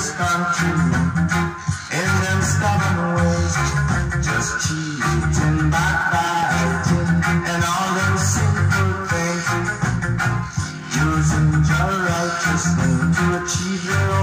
just gone true in them stubborn ways, just cheating, backbiting, and all them simple things, using your righteous name to achieve your own